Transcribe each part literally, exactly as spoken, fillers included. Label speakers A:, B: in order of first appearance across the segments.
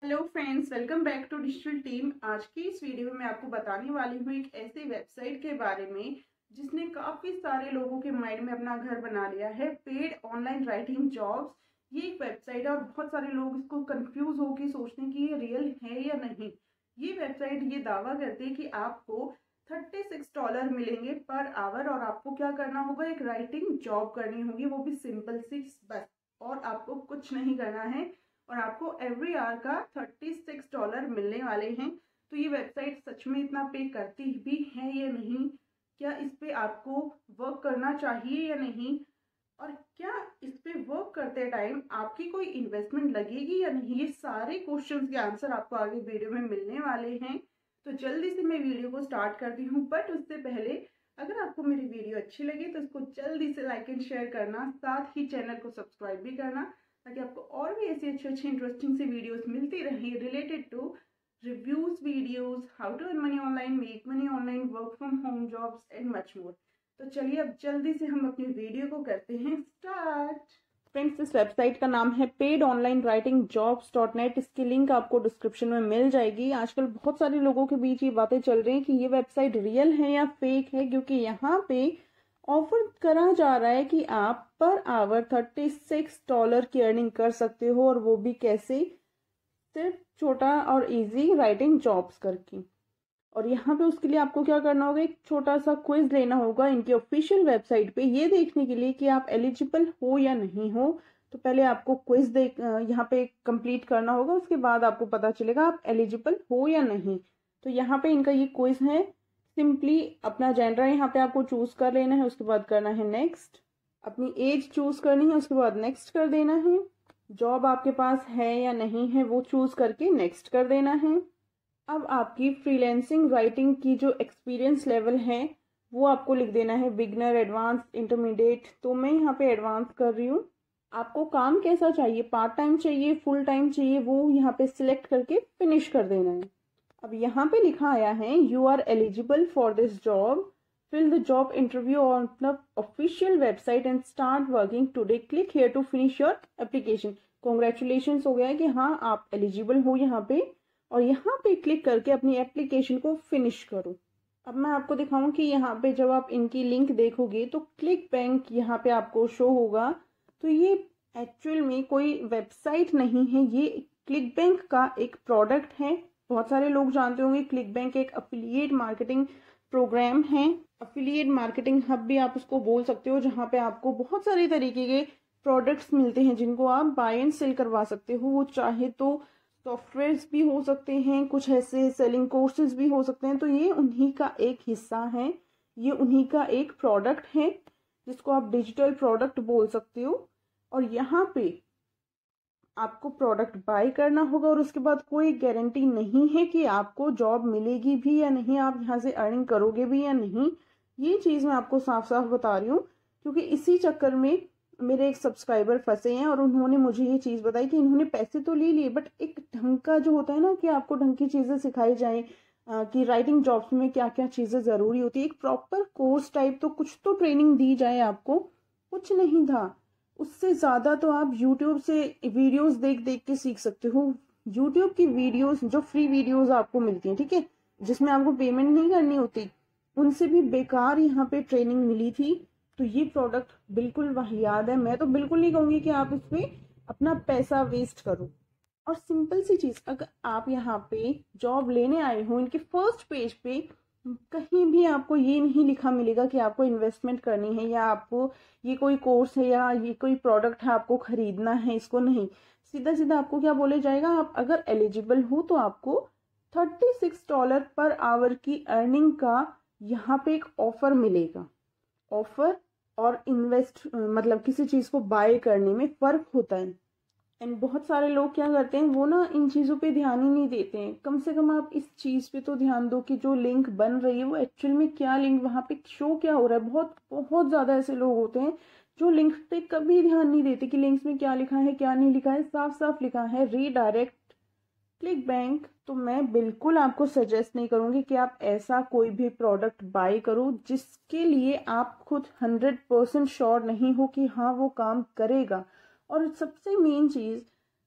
A: Hello friends, welcome back to digital team. आज की इस वीडियो में मैं आपको बताने वाली हूँ एक ऐसी वेबसाइट के बारे में जिसने काफ़ी सारे लोगों के माइंड में अपना घर बना लिया है। पेड ऑनलाइन राइटिंग जॉब्स, ये एक वेबसाइट है और बहुत सारे लोग इसको कंफ्यूज होकर सोचते हैं कि ये रियल है या नहीं। ये वेबसाइट ये दावा करती है कि आपको थर्टी सिक्स डॉलर मिलेंगे पर आवर और आपको क्या करना होगा, एक राइटिंग जॉब करनी होगी, वो भी सिंपल सी बस, और आपको कुछ नहीं करना है और आपको एवरी आवर का थर्टी सिक्स डॉलर मिलने वाले हैं। तो ये वेबसाइट सच में इतना पे करती भी है या नहीं, क्या इस पे आपको वर्क करना चाहिए या नहीं, और क्या इस पे वर्क करते टाइम आपकी कोई इन्वेस्टमेंट लगेगी या नहीं, ये सारे क्वेश्चंस के आंसर आपको आगे वीडियो में मिलने वाले हैं। तो जल्दी से मैं वीडियो को स्टार्ट करती हूँ, बट उससे पहले अगर आपको मेरी वीडियो अच्छी लगी तो इसको जल्दी से लाइक एंड शेयर करना, साथ ही चैनल को सब्सक्राइब भी करना ताकि आपको और भी ऐसी अच्छी अच्छी इंटरेस्टिंग सी वीडियोस मिलती रही related to reviews videos, how to earn money online, make money online, work from home jobs and much more. तो चलिए अब जल्दी से हम अपनी वीडियो को करते हैं स्टार्ट। फ्रेंड्स, इस वेबसाइट का नाम है paid online writing jobs dot net. इसकी लिंक आपको डिस्क्रिप्शन में मिल जाएगी। आजकल बहुत सारे लोगों के बीच ये बातें चल रही हैं कि ये वेबसाइट रियल है या फेक है, क्योंकि यहाँ पे ऑफर करा जा रहा है कि आप per hour thirty six dollar की अर्निंग कर सकते हो, और वो भी कैसे, सिर्फ छोटा और इजी राइटिंग जॉब्स करके। और यहाँ पे उसके लिए आपको क्या करना होगा, एक छोटा सा क्विज लेना होगा इनकी ऑफिशियल वेबसाइट पे, ये देखने के लिए कि आप एलिजिबल हो या नहीं हो। तो पहले आपको क्विज देख यहाँ पे कंप्लीट करना होगा, उसके बाद आपको पता चलेगा आप एलिजिबल हो या नहीं। तो यहाँ पे इनका ये क्विज है। सिंपली अपना जेंडर यहाँ पे आपको चूज कर लेना है, उसके बाद करना है नेक्स्ट। अपनी एज चूज करनी है, उसके बाद नेक्स्ट कर देना है। जॉब आपके पास है या नहीं है वो चूज करके नेक्स्ट कर देना है। अब आपकी फ्रीलैंसिंग राइटिंग की जो एक्सपीरियंस लेवल है वो आपको लिख देना है, बिगनर, एडवांस, इंटरमीडिएट। तो मैं यहाँ पे एडवांस कर रही हूँ। आपको काम कैसा चाहिए, पार्ट टाइम चाहिए, फुल टाइम चाहिए, वो यहाँ पे सिलेक्ट करके फिनिश कर देना है। अब यहाँ पे लिखा आया है, you are eligible for this job, fill the job interview on the official website and start working today, click here to finish your application. Congratulation हो गया है कि हाँ आप एलिजिबल हो यहाँ पे, और यहाँ पे क्लिक करके अपनी एप्लीकेशन को फिनिश करो। अब मैं आपको दिखाऊं कि यहाँ पे जब आप इनकी लिंक देखोगे तो क्लिक बैंक यहाँ पे आपको शो होगा। तो ये एक्चुअल में कोई वेबसाइट नहीं है, ये क्लिक बैंक का एक प्रोडक्ट है। बहुत सारे लोग जानते होंगे क्लिक बैंक एक अफिलिएट मार्केटिंग प्रोग्राम है। अफिलिएट मार्केटिंग हब भी आप उसको बोल सकते हो, जहाँ पे आपको बहुत सारे तरीके के प्रोडक्ट्स मिलते हैं जिनको आप बाय एंड सेल करवा सकते हो। वो चाहे तो सॉफ्टवेयर्स भी हो सकते हैं, कुछ ऐसे सेलिंग कोर्सेज भी हो सकते हैं। तो ये उन्हीं का एक हिस्सा है, ये उन्हीं का एक प्रोडक्ट है जिसको आप डिजिटल प्रोडक्ट बोल सकते हो। और यहाँ पे आपको प्रोडक्ट बाय करना होगा और उसके बाद कोई गारंटी नहीं है कि आपको जॉब मिलेगी भी या नहीं, आप यहाँ से अर्निंग करोगे भी या नहीं। ये चीज़ मैं आपको साफ साफ बता रही हूँ, क्योंकि इसी चक्कर में मेरे एक सब्सक्राइबर फंसे हैं और उन्होंने मुझे ये चीज़ बताई कि इन्होंने पैसे तो ले लिए, बट एक ढंग का जो होता है ना कि आपको ढंग की चीज़ें सिखाई जाए कि राइटिंग जॉब्स में क्या क्या चीज़ें ज़रूरी होती है, एक प्रॉपर कोर्स टाइप तो कुछ तो ट्रेनिंग दी जाए आपको, कुछ नहीं था। उससे ज़्यादा तो आप यूट्यूब से वीडियोस देख देख के सीख सकते हो। यूट्यूब की वीडियोस, जो फ्री वीडियोस आपको मिलती हैं, ठीक है, जिसमें आपको पेमेंट नहीं करनी होती, उनसे भी बेकार यहाँ पे ट्रेनिंग मिली थी। तो ये प्रोडक्ट बिल्कुल वाहियात है। मैं तो बिल्कुल नहीं कहूँगी कि आप इस पर अपना पैसा वेस्ट करो। और सिंपल सी चीज़, अगर आप यहाँ पे जॉब लेने आए हो, इनके फर्स्ट पेज पे कहीं भी आपको ये नहीं लिखा मिलेगा कि आपको इन्वेस्टमेंट करनी है या आपको ये कोई कोर्स है या ये कोई प्रोडक्ट है आपको खरीदना है, इसको नहीं। सीधा सीधा आपको क्या बोले जाएगा, आप अगर एलिजिबल हो तो आपको thirty six dollar per hour की अर्निंग का यहाँ पे एक ऑफर मिलेगा। ऑफर और इन्वेस्ट मतलब किसी चीज़ को बाय करने में फ़र्क होता है। एंड बहुत सारे लोग क्या करते हैं, वो ना इन चीज़ों पे ध्यान ही नहीं देते हैं। कम से कम आप इस चीज़ पे तो ध्यान दो कि जो लिंक बन रही है वो एक्चुअल में क्या लिंक वहाँ पे शो क्या हो रहा है। बहुत बहुत ज़्यादा ऐसे लोग होते हैं जो लिंक पे कभी ध्यान नहीं देते कि लिंक्स में क्या लिखा है क्या नहीं लिखा है। साफ साफ लिखा है रीडायरेक्ट, क्लिक बैंक। तो मैं बिल्कुल आपको सजेस्ट नहीं करूँगी कि आप ऐसा कोई भी प्रोडक्ट बाय करो जिसके लिए आप खुद हंड्रेड परसेंट श्योर नहीं हो कि हाँ वो काम करेगा। और सबसे मेन चीज़,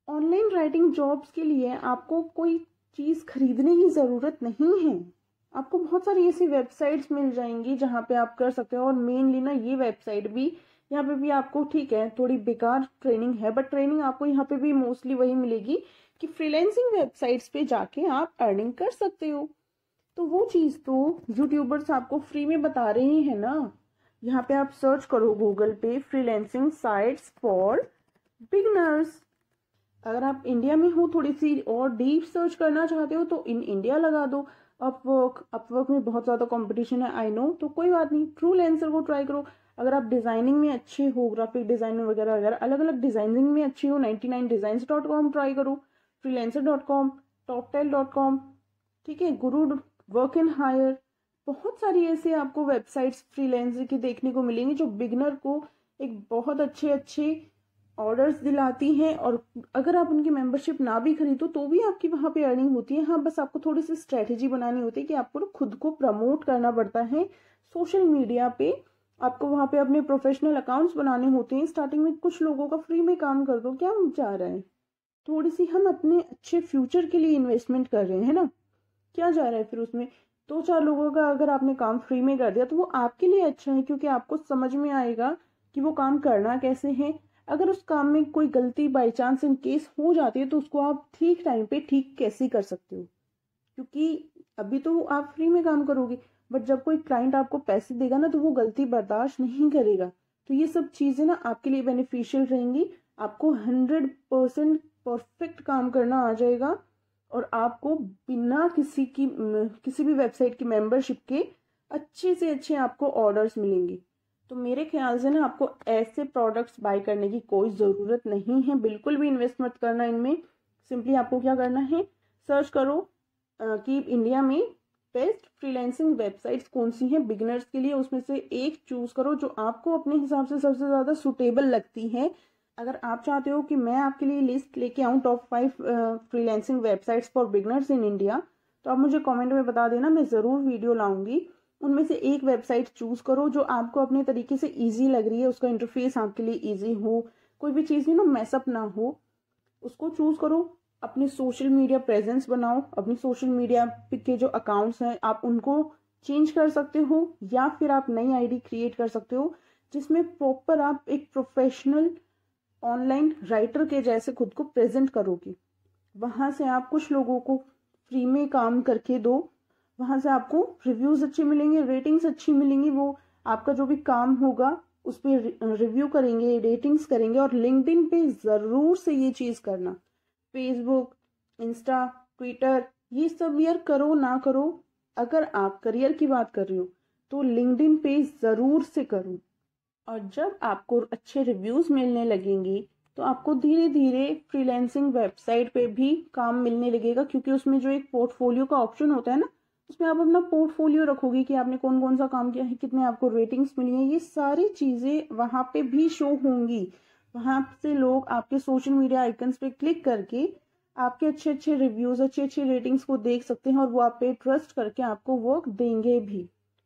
A: ऑनलाइन राइटिंग जॉब्स के लिए आपको कोई चीज़ खरीदने की ज़रूरत नहीं है। आपको बहुत सारी ऐसी वेबसाइट्स मिल जाएंगी जहाँ पे आप कर सकते हो। और मेनली ना ये वेबसाइट भी, यहाँ पे भी आपको ठीक है थोड़ी बेकार ट्रेनिंग है, बट ट्रेनिंग आपको यहाँ पे भी मोस्टली वही मिलेगी कि फ्रीलांसिंग वेबसाइट्स पे जाके आप अर्निंग कर सकते हो। तो वो चीज़ तो यूट्यूबर्स आपको फ्री में बता रहे हैं ना। यहाँ पे आप सर्च करो गूगल पे फ्रीलांसिंग साइट्स फॉर बिगनर्स। अगर आप इंडिया में हो, थोड़ी सी और डीप सर्च करना चाहते हो तो इन इंडिया लगा दो। अपवर्क अपवर्क में बहुत ज़्यादा कंपटीशन है आई नो, तो कोई बात नहीं, फ्रीलांसर को ट्राई करो। अगर आप डिज़ाइनिंग में अच्छे हो, ग्राफिक डिज़ाइनिंग वगैरह वगैरह अलग अलग डिज़ाइनिंग में अच्छे हो, ninety nine designs dot com try करो, freelancer dot com, Toptal dot com, ठीक है, गुरु वर्क एंड हायर। बहुत सारी ऐसे आपको वेबसाइट्स फ्रीलांसर की देखने को मिलेंगी जो बिगनर को एक बहुत अच्छे अच्छे ऑर्डर्स दिलाती हैं। और अगर आप उनकी मेंबरशिप ना भी खरीदो तो भी आपकी वहाँ पे अर्निंग होती है। हाँ, बस आपको थोड़ी सी स्ट्रेटेजी बनानी होती है कि आपको खुद को प्रमोट करना पड़ता है सोशल मीडिया पे। आपको वहाँ पे अपने प्रोफेशनल अकाउंट्स बनाने होते हैं। स्टार्टिंग में कुछ लोगों का फ्री में काम कर दो, क्या जा रहा है, थोड़ी सी हम अपने अच्छे फ्यूचर के लिए इन्वेस्टमेंट कर रहे हैं ना, क्या जा रहा है फिर उसमें। दो चार लोगों का अगर आपने काम फ्री में कर दिया तो वो आपके लिए अच्छा है, क्योंकि आपको समझ में आएगा कि वो काम करना कैसे है। अगर उस काम में कोई गलती बाई चांस इन केस हो जाती है तो उसको आप ठीक टाइम पे ठीक कैसे कर सकते हो, क्योंकि अभी तो आप फ्री में काम करोगे, बट जब कोई क्लाइंट आपको पैसे देगा ना तो वो गलती बर्दाश्त नहीं करेगा। तो ये सब चीज़ें ना आपके लिए बेनिफिशियल रहेंगी। आपको हंड्रेड परसेंट परफेक्ट काम करना आ जाएगा और आपको बिना किसी की किसी भी वेबसाइट की मेंबरशिप के अच्छे से अच्छे आपको ऑर्डर्स मिलेंगे। तो मेरे ख्याल से ना आपको ऐसे प्रोडक्ट्स बाय करने की कोई ज़रूरत नहीं है, बिल्कुल भी इन्वेस्ट मत करना इनमें। सिंपली आपको क्या करना है, सर्च करो आ, कि इंडिया में बेस्ट फ्रीलांसिंग वेबसाइट्स कौन सी हैं बिगिनर्स के लिए, उसमें से एक चूज़ करो जो आपको अपने हिसाब से सबसे ज़्यादा सुटेबल लगती है। अगर आप चाहते हो कि मैं आपके लिए लिस्ट लेके आऊँ top five freelancing websites for beginners in India, तो आप मुझे कमेंट में बता देना, मैं ज़रूर वीडियो लाऊंगी। उनमें से एक वेबसाइट चूज़ करो जो आपको अपने तरीके से इजी लग रही है, उसका इंटरफेस आपके लिए इजी हो, कोई भी चीज़ ना मैसअप ना हो, उसको चूज़ करो। अपनी सोशल मीडिया प्रेजेंस बनाओ, अपनी सोशल मीडिया के जो अकाउंट्स हैं आप उनको चेंज कर सकते हो, या फिर आप नई आईडी क्रिएट कर सकते हो जिसमें प्रॉपर आप एक प्रोफेशनल ऑनलाइन राइटर के जैसे खुद को प्रेजेंट करोगे। वहाँ से आप कुछ लोगों को फ्री में काम करके दो, वहाँ से आपको रिव्यूज़ अच्छे मिलेंगे, रेटिंग्स अच्छी मिलेंगी, वो आपका जो भी काम होगा उस पर रिव्यू करेंगे, रेटिंग्स करेंगे। और लिंक्डइन पे ज़रूर से ये चीज़ करना, फेसबुक, इंस्टा, ट्विटर, ये सब यार करो ना करो, अगर आप करियर की बात कर रहे हो तो लिंक्डइन पे ज़रूर से करो। और जब आपको अच्छे रिव्यूज़ मिलने लगेंगे तो आपको धीरे धीरे फ्रीलांसिंग वेबसाइट पे भी काम मिलने लगेगा, क्योंकि उसमें जो एक पोर्टफोलियो का ऑप्शन होता है ना, उसमें आप अपना पोर्टफोलियो रखोगे कि आपने कौन कौन सा काम किया है, कितने आपको रेटिंग्स मिली हैं, ये सारी चीज़ें वहाँ पे भी शो होंगी। वहाँ से लोग आपके सोशल मीडिया आइकन्स पे क्लिक करके आपके अच्छे अच्छे रिव्यूज़, अच्छे अच्छे रेटिंग्स को देख सकते हैं और वो आप पे ट्रस्ट करके आपको वर्क देंगे भी।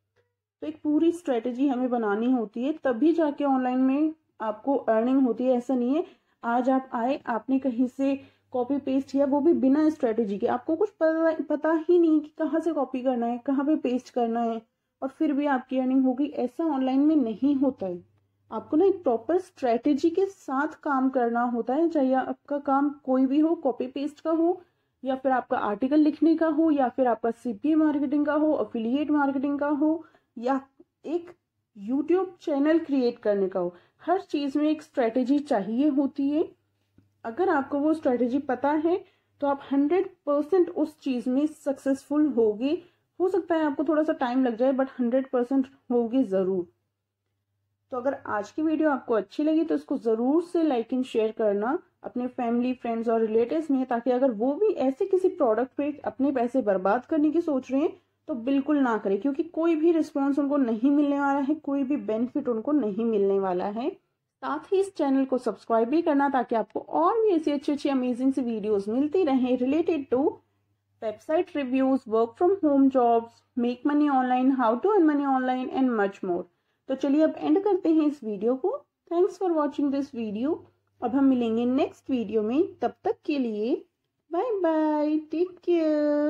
A: तो एक पूरी स्ट्रेटेजी हमें बनानी होती है, तभी जाके ऑनलाइन में आपको अर्निंग होती है। ऐसा नहीं है आज आप आए, आपने कहीं से कॉपी पेस्ट किया, वो भी बिना स्ट्रेटेजी के, आपको कुछ पता पता ही नहीं कि कहाँ से कॉपी करना है, कहाँ पे पेस्ट करना है, और फिर भी आपकी अर्निंग होगी। ऐसा ऑनलाइन में नहीं होता है। आपको ना एक प्रॉपर स्ट्रेटेजी के साथ काम करना होता है, चाहे आपका काम कोई भी हो, कॉपी पेस्ट का हो, या फिर आपका आर्टिकल लिखने का हो, या फिर आपका सीपीए मार्केटिंग का हो, एफिलिएट मार्केटिंग का हो, या एक यूट्यूब चैनल क्रिएट करने का हो। हर चीज़ में एक स्ट्रेटेजी चाहिए होती है। अगर आपको वो स्ट्रेटेजी पता है तो आप हंड्रेड परसेंट उस चीज़ में सक्सेसफुल होगे। हो सकता है आपको थोड़ा सा टाइम लग जाए, बट हंड्रेड परसेंट होगे ज़रूर। तो अगर आज की वीडियो आपको अच्छी लगी तो इसको ज़रूर से लाइक एंड शेयर करना अपने फैमिली, फ्रेंड्स और रिलेटिव्स में, ताकि अगर वो भी ऐसे किसी प्रोडक्ट पे अपने पैसे बर्बाद करने की सोच रहे हैं तो बिल्कुल ना करें, क्योंकि कोई भी रिस्पॉन्स उनको नहीं मिलने वाला है, कोई भी बेनिफिट उनको नहीं मिलने वाला है। साथ ही इस चैनल को सब्सक्राइब भी करना ताकि आपको और भी ऐसी अच्छी अच्छी अमेजिंग सी वीडियोस मिलती रहें related to website reviews, work from home jobs, make money online, how to earn money online and much more. तो चलिए अब एंड करते हैं इस वीडियो को। Thanks for watching this video. अब हम मिलेंगे नेक्स्ट वीडियो में, तब तक के लिए बाय बाय, टेक केयर।